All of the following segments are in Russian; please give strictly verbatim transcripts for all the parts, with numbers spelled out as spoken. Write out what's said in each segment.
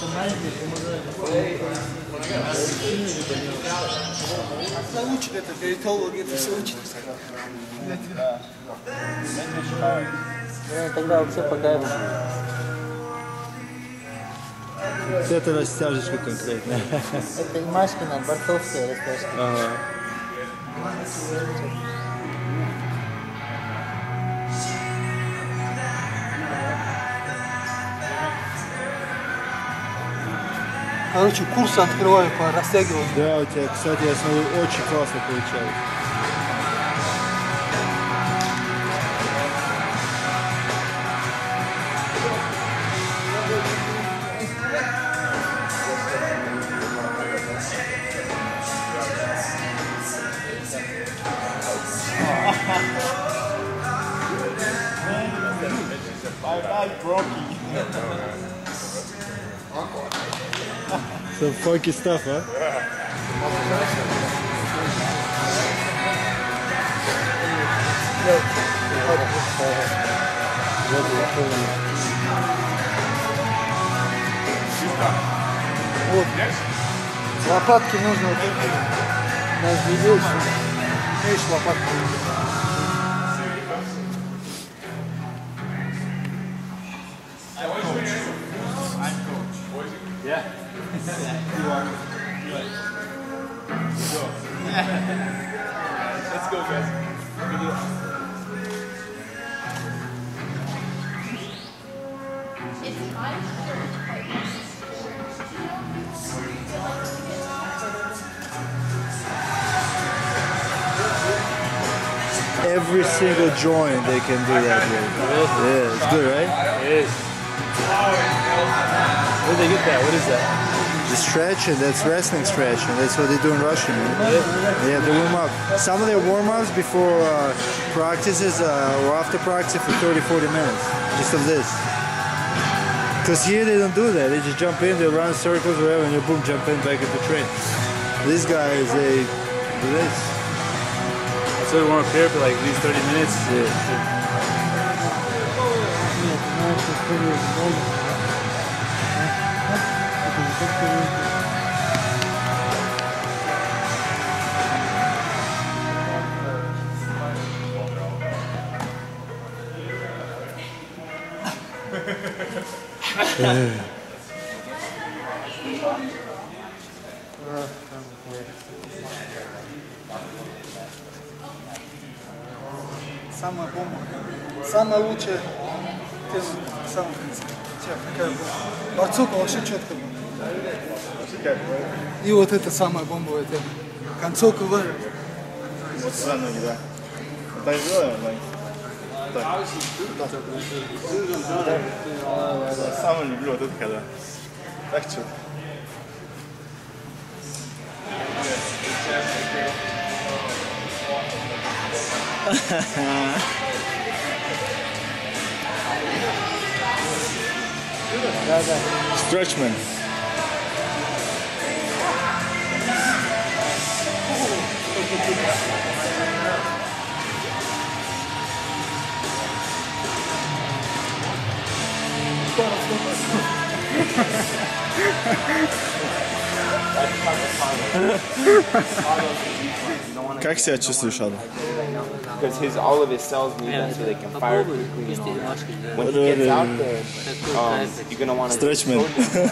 Научит это, диетологи это все учат. Тогда вообще по кайфу. Это растяжечка конкретно. Это Имашкина, борцовская растяжка. Ага. Короче, курсы открываю по растягиванию. Да, у тебя, кстати, я смотрю, очень классно получается. Some funky stuff, huh? Вот. Лопатки нужно. Даже видишь, видишь лопатки. Yeah. Let's go, guys. Every single joint they can do that with. Yeah, it's good, right? It is. Where did they get that? What is that? The stretching, that's wrestling stretching. That's what they do in Russia, man. Yeah. Yeah, they warm up. Some of their warm-ups before uh, practices uh, or after practice for thirty, forty minutes. Just of this. Because here they don't do that. They just jump in, they run circles, whatever, and you boom, jump in back into train. These guys, they do this. So we warm up here for like at least thirty minutes. Yeah. Самая бомба. Самая лучшая тема. Самая какая бомба. Борцовка вообще четко была. И вот это самая бомбовая тема. Концовка выжила. Вот сюда ноги, да. Так сделаем, да? Так. Самое люблю вот это когда. Так что. Stretchman. Как себя чувствуешь, Адlan? Because his all of his cells need that so they can fire quickly and all that. When he gets out there, um, you're gonna want to Stretchman.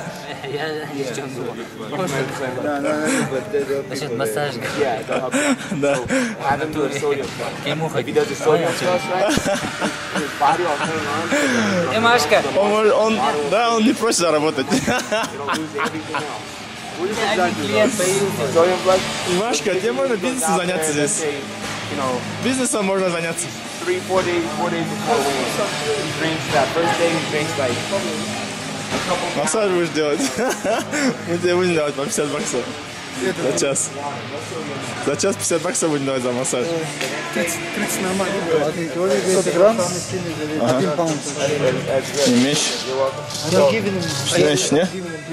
Массаж. Yeah, they'll help you. So have him do a sodium flush. If he does a sodium flush, right, his body will turn on. Имашка. Он, он, да, он не просит заработать. It'll lose everything else. Клиент появился. Sodium flush. Ивашка, тебе можно бизнесом заняться здесь. You know, Бизнесом можно заняться. three, four days, four days before weigh-in. He drinks that first day. He drinks like a couple. Массаж будешь делать. Мы тебе будем давать по пятьдесят баксов. За час. За час пятьдесят баксов будем давать за массаж. тридцать нормально. сто грамм. один паунд. Не меньше. Меньше, не?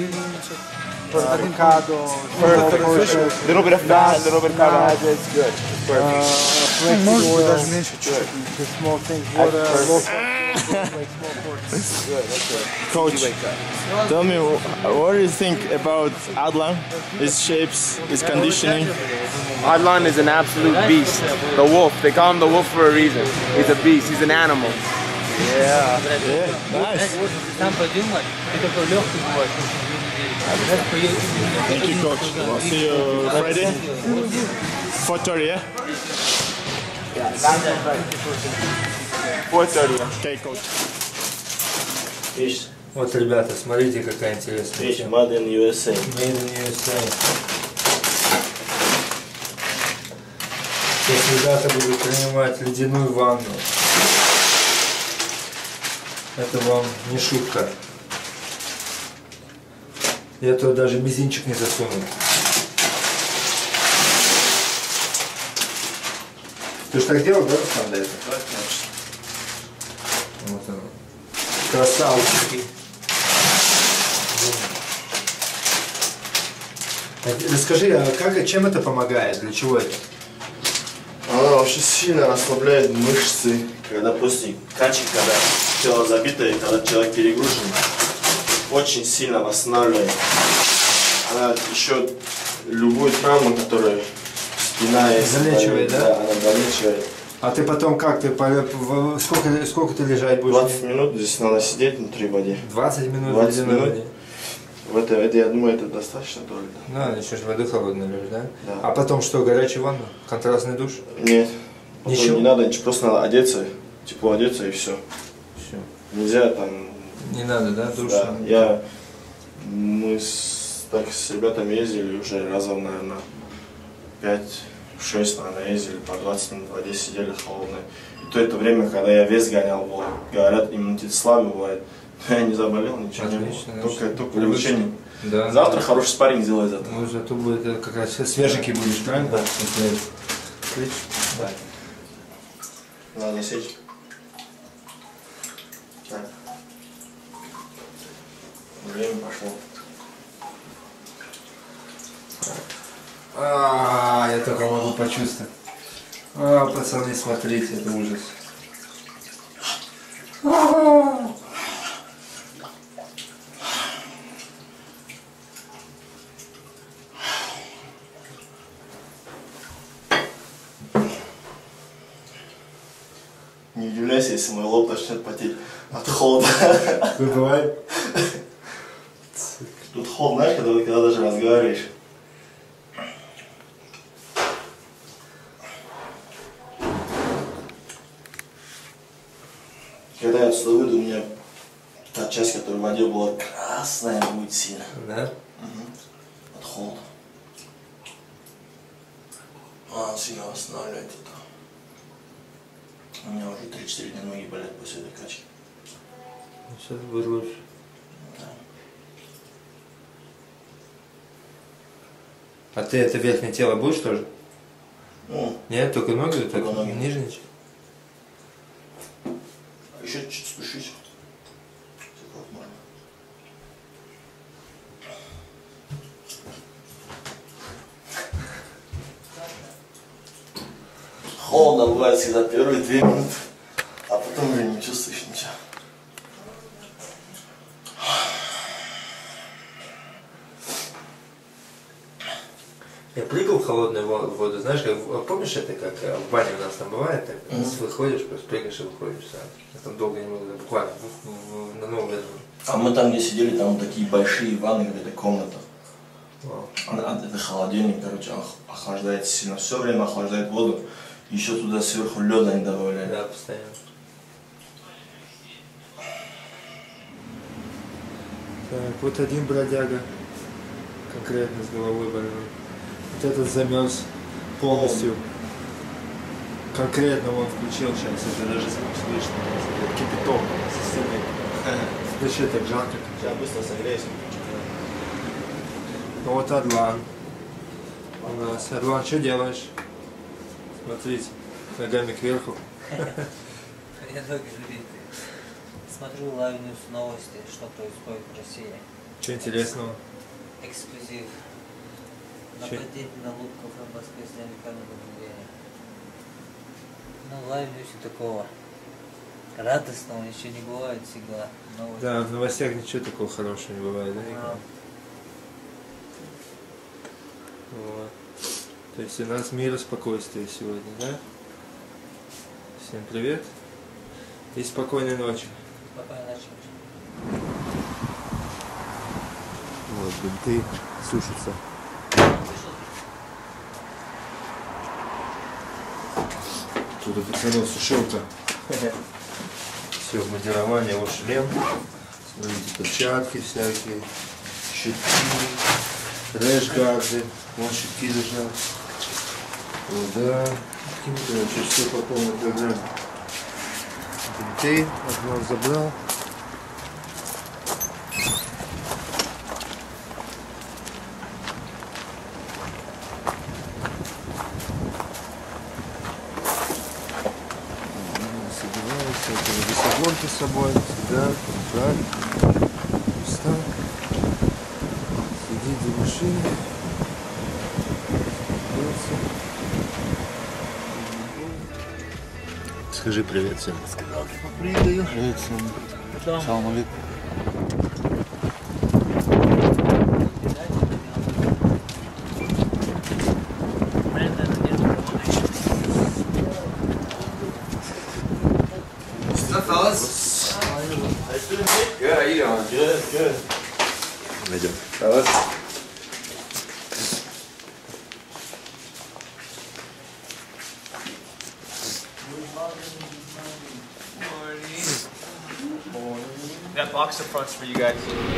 Avocado, a little bit of fat, a little bit of carbohydrates, good. Perfect. Может быть даже меньше чуть-чуть. Small things, water, Coach, tell me, what do you think about Adlan? His shapes, his conditioning? Adlan is an absolute beast. The wolf. They call him the wolf for a reason. He's a beast. He's an animal. Yeah, yeah, nice. Thank you, coach. See you Friday. four thirty, yeah? four thirty. Okay, coach. Видишь? Вот, ребята, смотрите, какая интересная. Видишь, Made in ю эс эй. Made in ю эс эй. Сейчас ребята будут принимать ледяную ванну. Это вам не шутка. Я туда даже мизинчик не засунул. Ты же так делал, да, Рустам, до этого? Да, конечно. Вот оно. Красавчики. Расскажи, а как, чем это помогает? Для чего это? Она вообще сильно расслабляет мышцы, когда после качки, когда тело забито и когда человек перегружен, очень сильно восстанавливает. Она еще любую травму, которая спина и залечивает, да? Да, она залечивает. А ты потом как? Ты сколько, сколько ты лежать будешь? двадцать минут здесь надо сидеть внутри воды. двадцать минут в двадцать ледяной минут. воде? В это, это, я думаю, это достаточно только. Ну, еще же воды холодной лежишь, да? Да. А потом что, горячую ванну? Контрастный душ? Нет. Потом Ничего? не надо, ничего, просто надо одеться, тепло одеться и все. Все. Нельзя там... Не надо, да, душ? Да, я... Мы с, так с ребятами ездили уже разом, наверное, пять-шесть, наверное, ездили, по двадцать минут в воде сидели холодной. И то это время, когда я вес гонял, было, говорят, иммунитет слабый бывает. Но я не заболел, ничего Отлично, не было. Только, значит, только лечение. Да. Завтра хороший спарринг сделай из этого. Ну, зато будет э, как раз свеженький будешь, правильно? Да. Отлично. Да. Надо засечь. Так. Время пошло. А, я только могу почувствовать. А, пацаны, смотрите, это ужас. Не удивляйся, если мой лоб начнет потеть от холода. Бывает? Тут холод, знаешь, когда, когда даже разговариваешь. Когда я отсюда выйду, у меня та часть, которая в воде была красная, будет сильно. Да? Угу. От холода. А, он сильно восстанавливает это. У меня уже три-четыре дня ноги болят после этой качки. Сейчас вырвусь. Да. А ты это верхнее тело будешь тоже? Ну, Нет, только ноги, только так ноги. нижние. еще чуть спешить. Вот можно. Холодно бывает всегда первые две минуты, а потом уже не чувствуешь ничего. Я прыгал в холодную воду, знаешь, как, помнишь это, как в бане у нас там бывает, так, mm-hmm. выходишь, просто прыгаешь и выходишь сразу. Я там долго не могу, буквально в, в, на новый этаж. А мы там, где сидели, там такие большие ванны, где-то комната. Wow. А, это холодильник, короче, охлаждает сильно, все время охлаждает воду. Еще туда сверху лед они добавляют. Да, постоянно. Так, вот один бродяга, конкретно с головой больной. Вот этот замерз полностью. Конкретно он включил сейчас, это даже слышно. Кипяток сильный. Вообще так жарко. Сейчас быстро согреюсь. Ну вот Адлан. У нас. Адлан, что делаешь? Смотрите, ногами кверху. Я ноги сбитые. Смотрю лайвнюс новости, что происходит в России. Что интересного? Эксклюзив. Нападение на лодку в Москве сняли камеру наблюдения. Ну, в лайвнюсе такого. Радостного ничего не бывает всегда. Новости. Да, в новостях ничего такого хорошего не бывает, да? А. Вот. То есть у нас мир и спокойствие сегодня, да? Всем привет и спокойной ночи. Спокойной ночи. Вот, бинты сушатся. Тут у пацанов сушилка. Все в мундировании, вот шлем. Смотрите, перчатки всякие, щитки, рэшгарды. Вон щитки лежат. Вот, да. Короче, все по полной программе. Бинты, одно забрал. Весогонки с собой, сюда, так, пусто. Сидеть за машиной. Скажи привет всем. Привет, привет всем. Салам алейкум. Fellas. Good, how you doing? Good, good. Пойдем. Fellas. That box of fronts for you guys.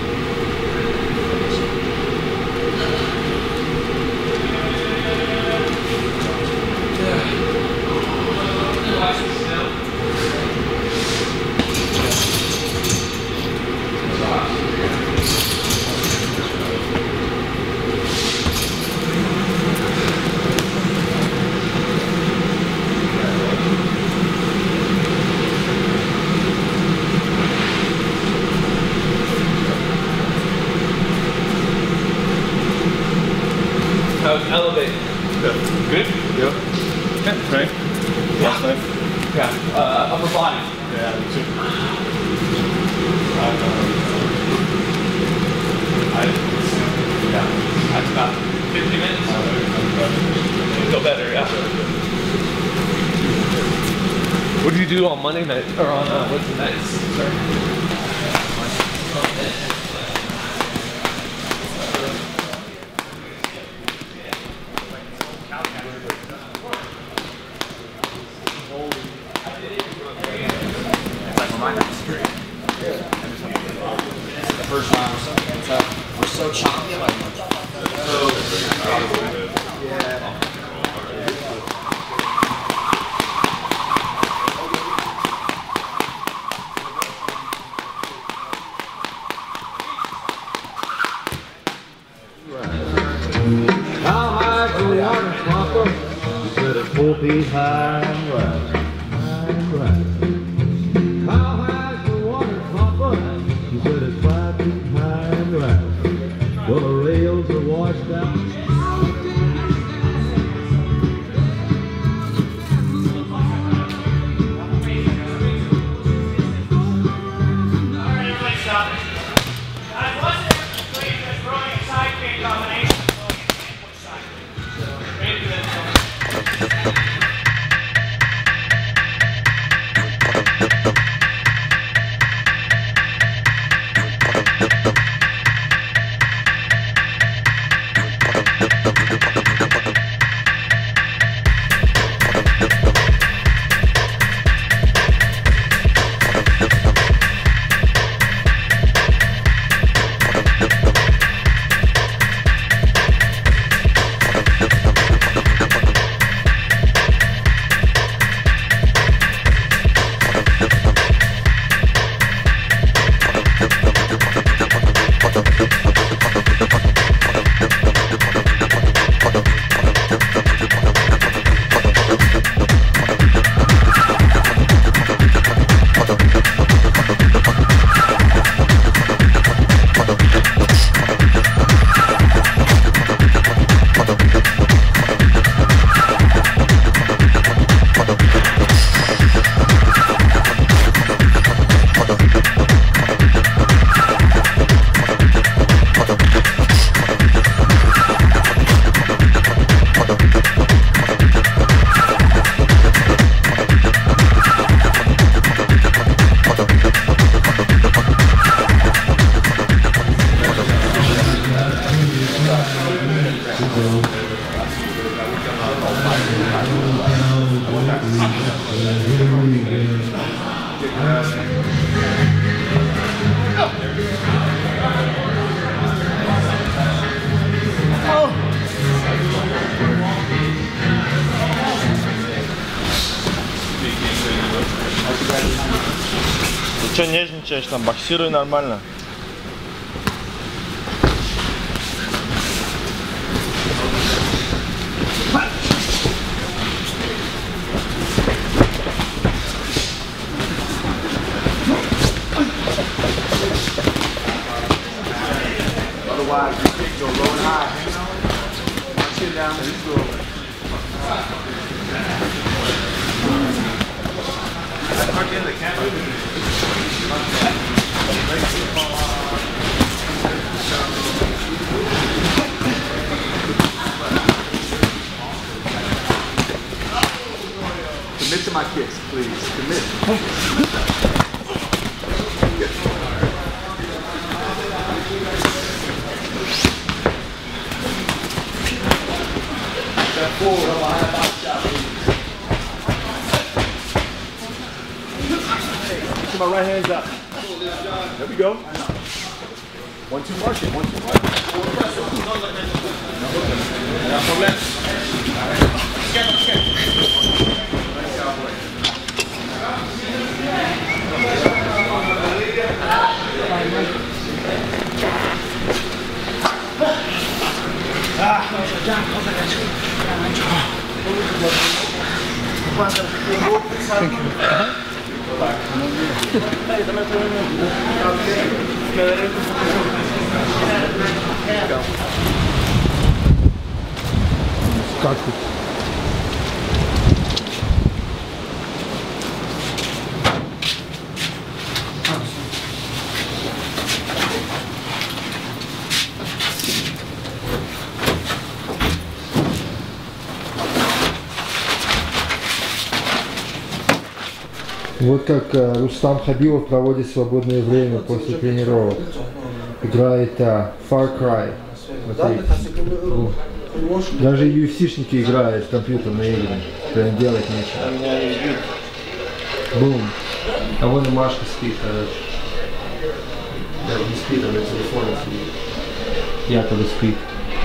Elevate. Good. Good? Yep. Yeah, right? Yeah. Nice. Yeah. Uh, upper body. Yeah, me too. Uh, I, yeah. That's about fifty minutes. Uh, Go better, yeah. What do you do on Monday night? Or on uh, Wednesday nights? Sorry. First round, what's up? We're so choppy. I'm like, yeah. How high the water flopper? You said it's four feet high and right. High and right. How high the water flopper? You said it's five feet high and right. Well, the rails are washed out. Ты что нежничаешь там? Боксируй нормально. Otherwise, you take your low and high. Punch it down and slow. Tuck in the camera. Commit to my kicks, please. Commit. Keep my right hands up. There we go. One, two, march it. One, two, march it. No problem. Thank you. Как тут? Вот как uh, Рустам Хабилов проводит свободное время после тренировок. Играет uh, Far Cry. Смотри. Даже ю эф си-шники играют в компьютерные игры. Прям делать нечего. Бум. А вон и Машка спит, короче. Да, не спит, а на телефоне сидит. Якобы спит.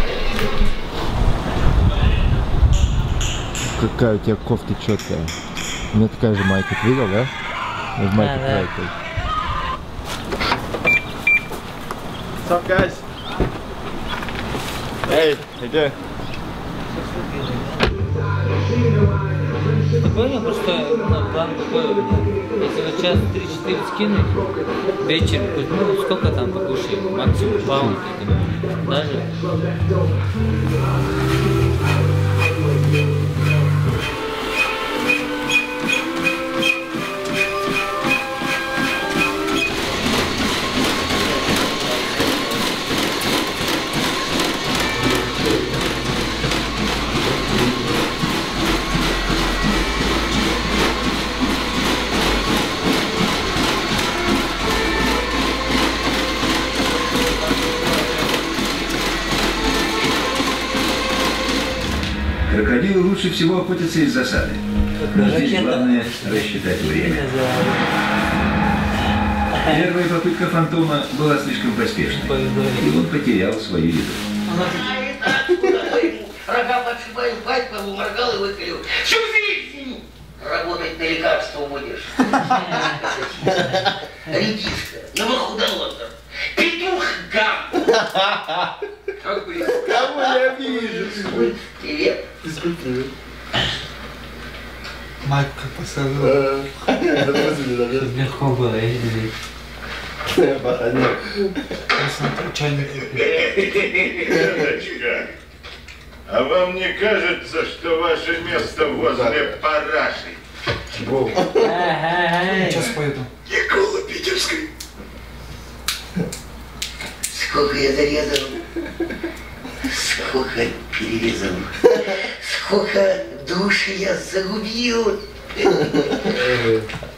Какая у тебя кофта четкая. У меня такая же майка, ты видел, да? В майке проекта. What's up, guys? Hey, how you doing? Ты понял, просто ну, план такой, если вот сейчас три-четыре скинуть, вечером, ну сколько там покушаем, максимум паунд, даже. Крокодилы лучше всего охотятся из засады. Но здесь главное рассчитать время. Первая попытка фантома была слишком поспешной, и он потерял свою еду. Рога подшибаю, пасть, поморгал и выколю. Всю жизнь работать на лекарство будешь. Редиска, новохудолотов, петух гам. Кого я вижу? Привет. Привет. Майк как посадил. Легко было, я не знаю. Чайник. А вам не кажется, что ваше место возле параши? Сейчас поеду. Никола Питерской. Сколько я зарезал, сколько перерезал, сколько души я загубил.